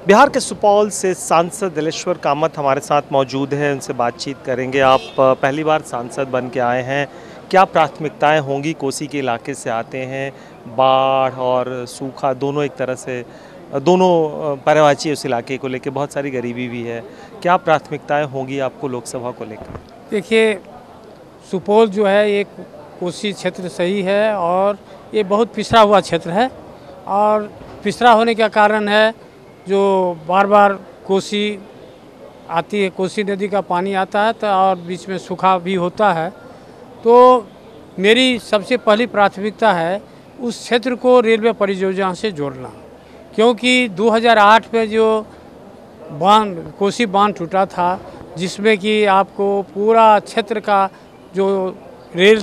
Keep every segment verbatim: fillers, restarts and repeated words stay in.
बिहार के सुपौल से सांसद दिलेश्वर कामत हमारे साथ मौजूद हैं, उनसे बातचीत करेंगे। आप पहली बार सांसद बन के आए हैं, क्या प्राथमिकताएं होंगी? कोसी के इलाके से आते हैं, बाढ़ और सूखा दोनों एक तरह से दोनों पर्यायवाची उस इलाके को लेकर, बहुत सारी गरीबी भी है। क्या प्राथमिकताएं होंगी आपको लोकसभा को लेकर? देखिए, सुपौल जो है एक कोसी क्षेत्र सही है और ये बहुत पिछड़ा हुआ क्षेत्र है, और पिछड़ा होने का कारण है जो बार बार कोसी आती है, कोसी नदी का पानी आता है तो और बीच में सूखा भी होता है। तो मेरी सबसे पहली प्राथमिकता है उस क्षेत्र को रेलवे परियोजना से जोड़ना, क्योंकि दो हज़ार आठ में जो बांध कोसी बांध टूटा था, जिसमें कि आपको पूरा क्षेत्र का जो रेल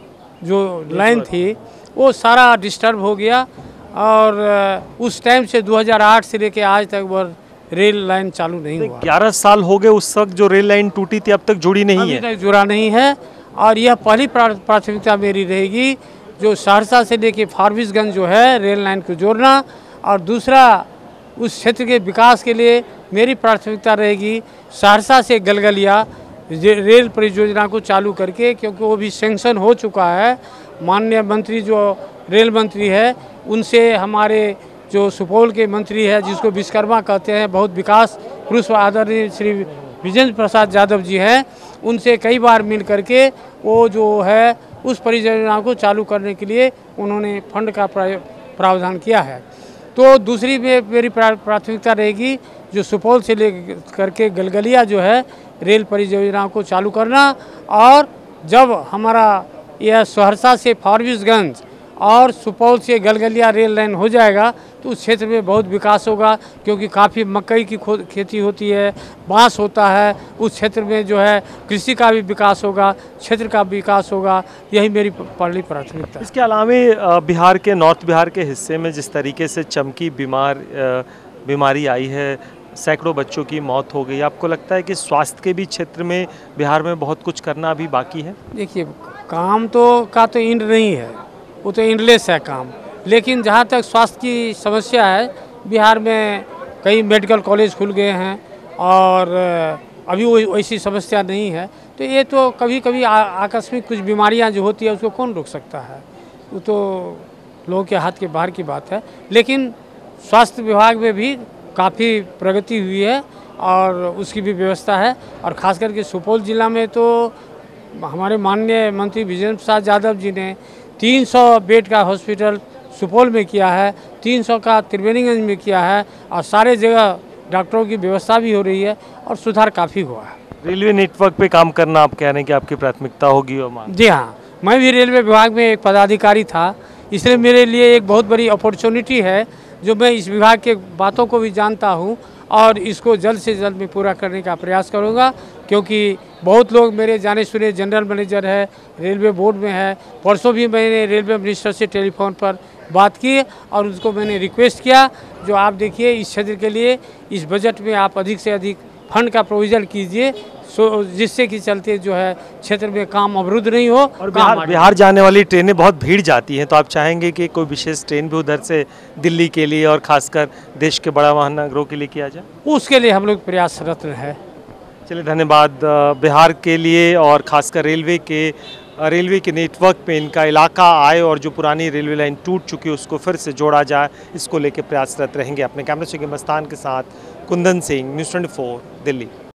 जो लाइन थी वो सारा डिस्टर्ब हो गया, और उस टाइम से दो हज़ार आठ से लेके आज तक वो रेल लाइन चालू नहीं हुआ। ग्यारह साल हो गए उस वक्त जो रेल लाइन टूटी थी, अब तक जुड़ी नहीं है। अभी तक जुड़ा नहीं है, और यह पहली प्राथमिकता मेरी रहेगी जो सहरसा से लेके फारबिसगंज जो है रेल लाइन को जोड़ना, और दूसरा उस क्षेत्र के विकास के लिए मेरी प्राथमिकता रहेगी सहरसा से गलगलिया रेल परियोजना को चालू करके, क्योंकि वो भी सैंक्शन हो चुका है। माननीय मंत्री जो रेल मंत्री है उनसे हमारे जो सुपौल के मंत्री है, जिसको विश्वकर्मा कहते हैं, बहुत विकास पुरुष आदरणीय श्री विजेंद्र प्रसाद यादव जी हैं, उनसे कई बार मिल करके वो जो है उस परियोजना को चालू करने के लिए उन्होंने फंड का प्रावधान किया है। तो दूसरी में मेरी प्राथमिकता रहेगी जो सुपौल से ले करके गलगलिया जो है रेल परियोजना को चालू करना, और जब हमारा यह सहरसा से फारबिसगंज और सुपौल से गलगलिया रेल लाइन हो जाएगा तो उस क्षेत्र में बहुत विकास होगा, क्योंकि काफ़ी मकई की खेती होती है, बांस होता है, उस क्षेत्र में जो है कृषि का भी विकास होगा, क्षेत्र का विकास होगा। यही मेरी पहली प्राथमिकता है। इसके अलावा बिहार के नॉर्थ बिहार के हिस्से में जिस तरीके से चमकी बीमार बीमारी आई है, सैकड़ों बच्चों की मौत हो गई, आपको लगता है कि स्वास्थ्य के भी क्षेत्र में बिहार में बहुत कुछ करना अभी बाकी है? देखिए, काम तो का तो एंड नहीं है, वो तो एंडलेस है काम, लेकिन जहाँ तक स्वास्थ्य की समस्या है, बिहार में कई मेडिकल कॉलेज खुल गए हैं और अभी वो वैसी समस्या नहीं है। तो ये तो कभी कभी आकस्मिक कुछ बीमारियाँ जो होती है उसको कौन रोक सकता है, वो तो लोगों के हाथ के बाहर की बात है। लेकिन स्वास्थ्य विभाग में भी काफ़ी प्रगति हुई है और उसकी भी व्यवस्था है, और ख़ास करके सुपौल जिला में तो हमारे माननीय मंत्री विजेंद्र प्रसाद यादव जी ने तीन सौ बेड का हॉस्पिटल सुपौल में किया है, तीन सौ का त्रिवेणीगंज में किया है, और सारे जगह डॉक्टरों की व्यवस्था भी हो रही है और सुधार काफ़ी हुआ है। रेलवे नेटवर्क पे काम करना आप कह रहे हैं कि आपकी प्राथमिकता होगी? और जी हाँ, मैं भी रेलवे विभाग में एक पदाधिकारी था, इसलिए मेरे लिए एक बहुत बड़ी अपॉर्चुनिटी है जो मैं इस विभाग के बातों को भी जानता हूँ, और इसको जल्द से जल्द में पूरा करने का प्रयास करूँगा, क्योंकि बहुत लोग मेरे जाने सुने जनरल मैनेजर है, रेलवे बोर्ड में है। परसों भी मैंने रेलवे मिनिस्टर से टेलीफोन पर बात की और उनको मैंने रिक्वेस्ट किया, जो आप देखिए इस क्षेत्र के लिए इस बजट में आप अधिक से अधिक फंड का प्रोविज़न कीजिए, सो जिससे कि चलते जो है क्षेत्र में काम अवरुद्ध नहीं हो। और बिहार, बिहार जाने वाली ट्रेनें बहुत भीड़ जाती हैं, तो आप चाहेंगे कि कोई विशेष ट्रेन भी उधर से दिल्ली के लिए और खासकर देश के बड़ा महानगरों के लिए किया जाए? उसके लिए हम लोग प्रयासरत हैं। चलिए, धन्यवाद। बिहार के लिए और खासकर रेलवे के रेलवे के नेटवर्क पे इनका इलाका आए और जो पुरानी रेलवे लाइन टूट चुकी है उसको फिर से जोड़ा जाए, इसको लेकर प्रयासरत रहेंगे। अपने कैमरे से मस्तान के साथ कुंदन सिंह, न्यूज़ चौबीस दिल्ली।